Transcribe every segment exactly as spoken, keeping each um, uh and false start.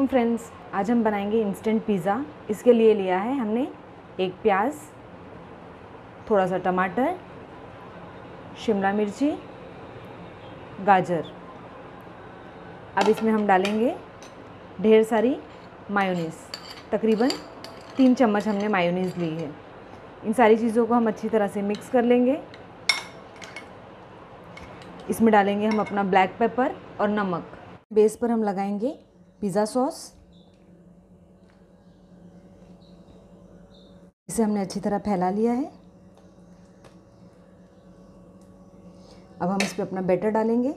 वालेकुम फ्रेंड्स, आज हम बनाएंगे इंस्टेंट पिज़्ज़ा। इसके लिए लिया है हमने एक प्याज, थोड़ा सा टमाटर, शिमला मिर्ची, गाजर। अब इसमें हम डालेंगे ढेर सारी मायोनीज़, तकरीबन तीन चम्मच हमने मायोनीज़ ली है। इन सारी चीज़ों को हम अच्छी तरह से मिक्स कर लेंगे। इसमें डालेंगे हम अपना ब्लैक पेपर और नमक। बेस पर हम लगाएंगे पिज़्ज़ा सॉस। इसे हमने अच्छी तरह फैला लिया है। अब हम इस पर अपना बैटर डालेंगे।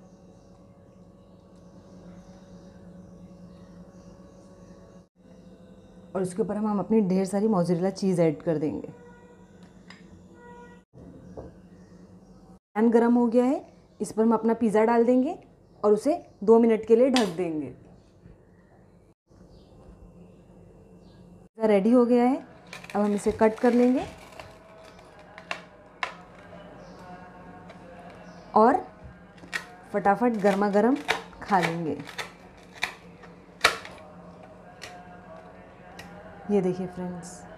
और उसके ऊपर हम अपनी ढेर सारी मोज़रेला चीज़ ऐड कर देंगे। पैन गरम हो गया है, इस पर हम अपना पिज़्ज़ा डाल देंगे और उसे दो मिनट के लिए ढक देंगे। पिज़्ज़ा रेडी हो गया है। अब हम इसे कट कर लेंगे और फटाफट गर्मा गर्म खा लेंगे। ये देखिए फ्रेंड्स।